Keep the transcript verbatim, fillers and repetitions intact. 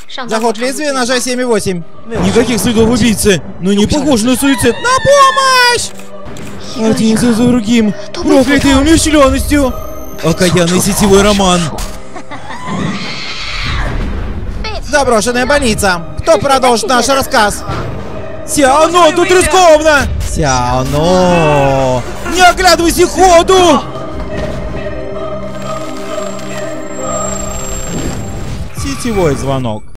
Заход лезвия, нажай семь и восемь. Никаких следов убийцы. Но не похоже на суицид. На помощь! Один за другим. Проклятый умерщвленностью. Окаянный сетевой роман. Заброшенная больница. Кто продолжит наш рассказ? Сяоно, тут рискованно! Сяоно! Не оглядывайся ходу! Сетевой звонок.